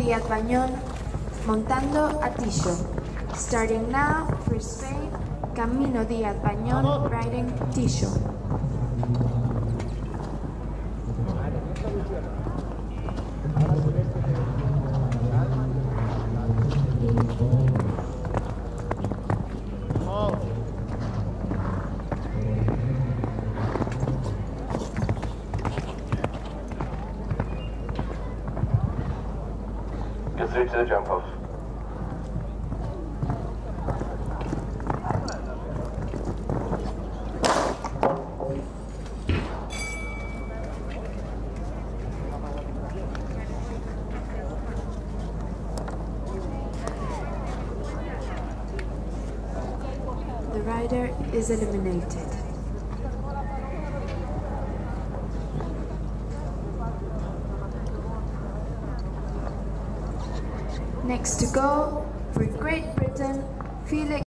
Díaz-Bañón montando a Tiso. Starting now for Spain, Camino Díaz-Bañón riding Tiso. Get through to the jump off. The rider is eliminated. Next to go for Great Britain, Felix